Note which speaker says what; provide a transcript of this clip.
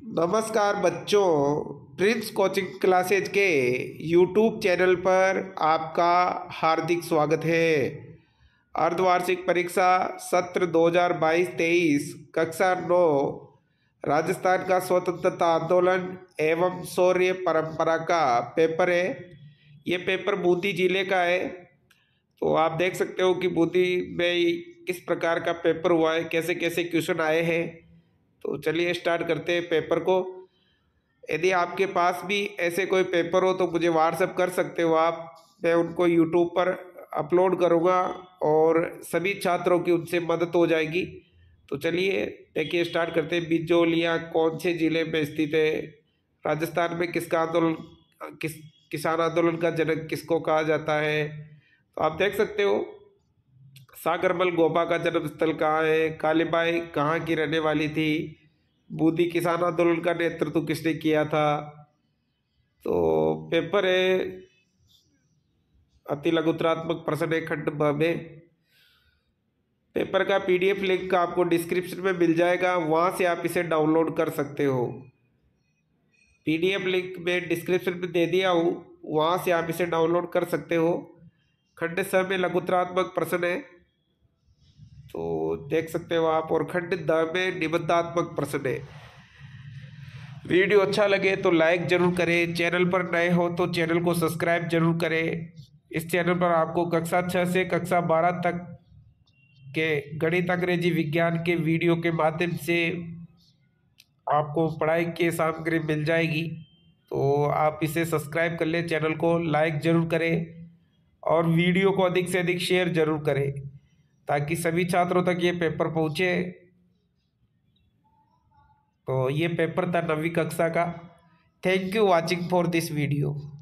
Speaker 1: नमस्कार बच्चों, Prince Coaching Classes के यूट्यूब चैनल पर आपका हार्दिक स्वागत है। अर्धवार्षिक परीक्षा सत्र 2022-23 कक्षा 9 राजस्थान का स्वतंत्रता आंदोलन एवं शौर्य परंपरा का पेपर है। ये पेपर बूंदी जिले का है। तो आप देख सकते हो कि बूंदी में किस प्रकार का पेपर हुआ है, कैसे कैसे क्वेश्चन आए हैं। तो चलिए स्टार्ट करते हैं पेपर को। यदि आपके पास भी ऐसे कोई पेपर हो तो मुझे व्हाट्सएप कर सकते हो आप। मैं उनको यूट्यूब पर अपलोड करूँगा और सभी छात्रों की उनसे मदद हो जाएगी। तो चलिए देखिए स्टार्ट करते हैं। बिजौलियाँ कौन से ज़िले में स्थित है? राजस्थान में किसका आंदोलन किसान आंदोलन का जनक किसको कहा जाता है? तो आप देख सकते हो सागरमल गोपा का जन्म स्थल कहाँ है? कालीबाई कहाँ की रहने वाली थी? बूंदी किसान आंदोलन का नेतृत्व किसने किया था? तो पेपर है अति लघुतरात्मक प्रश्न है खंड ब में। पेपर का पीडीएफ लिंक आपको डिस्क्रिप्शन में मिल जाएगा, वहाँ से आप इसे डाउनलोड कर सकते हो। पीडीएफ लिंक में डिस्क्रिप्शन में दे दिया हूँ, वहाँ से आप इसे डाउनलोड कर सकते हो। खंड स में लघुतरात्मक प्रश्न है तो देख सकते हो आप, और खंड द में निबंधात्मक प्रश्न है। वीडियो अच्छा लगे तो लाइक जरूर करें, चैनल पर नए हो तो चैनल को सब्सक्राइब जरूर करें। इस चैनल पर आपको कक्षा 6 से कक्षा 12 तक के गणित, अंग्रेजी, विज्ञान के वीडियो के माध्यम से आपको पढ़ाई की सामग्री मिल जाएगी। तो आप इसे सब्सक्राइब कर लें, चैनल को लाइक जरूर करें और वीडियो को अधिक से अधिक शेयर जरूर करें ताकि सभी छात्रों तक ये पेपर पहुँचे। तो ये पेपर था 9वीं कक्षा का। Thank you watching for this video.